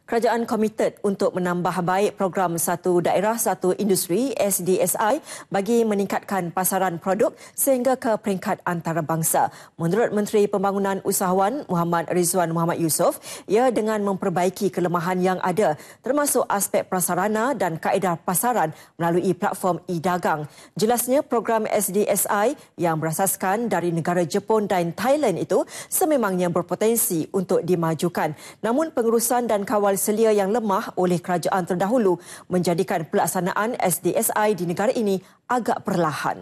Kerajaan komited untuk menambah baik program Satu Daerah Satu Industri SDSI bagi meningkatkan pasaran produk sehingga ke peringkat antarabangsa. Menurut Menteri Pembangunan Usahawan Muhammad Rizwan Muhammad Yusof, ia dengan memperbaiki kelemahan yang ada termasuk aspek prasarana dan kaedah pasaran melalui platform e-dagang. Jelasnya program SDSI yang berasaskan dari negara Jepun dan Thailand itu sememangnya berpotensi untuk dimajukan. Namun pengurusan dan kawal selia yang lemah oleh kerajaan terdahulu menjadikan pelaksanaan SDSI di negara ini agak perlahan.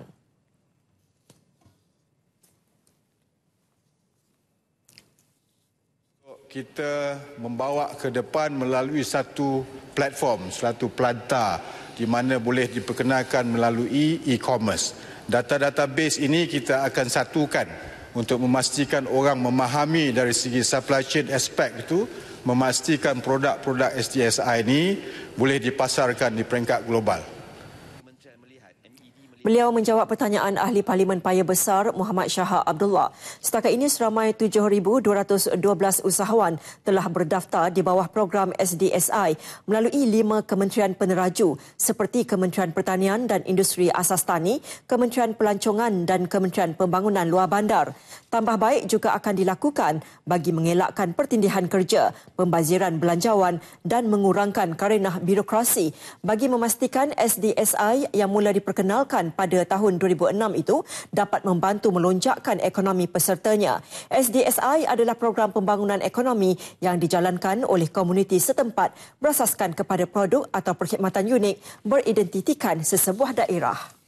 Kita membawa ke depan melalui satu platform, satu planta di mana boleh diperkenalkan melalui e-commerce. Data-database ini kita akan satukan untuk memastikan orang memahami dari segi supply chain aspek itu, memastikan produk-produk SDSI ini boleh dipasarkan di peringkat global. Beliau menjawab pertanyaan Ahli Parlimen Paya Besar Muhammad Shahar Abdullah. Setakat ini seramai 7,212 usahawan telah berdaftar di bawah program SDSI melalui 5 kementerian peneraju seperti Kementerian Pertanian dan Industri Asas Tani, Kementerian Pelancongan dan Kementerian Pembangunan Luar Bandar. Tambah baik juga akan dilakukan bagi mengelakkan pertindihan kerja, pembaziran belanjawan dan mengurangkan karenah birokrasi bagi memastikan SDSI yang mula diperkenalkan pada tahun 2006 itu dapat membantu melonjakkan ekonomi pesertanya. SDSI adalah program pembangunan ekonomi yang dijalankan oleh komuniti setempat berasaskan kepada produk atau perkhidmatan unik beridentitikan sesebuah daerah.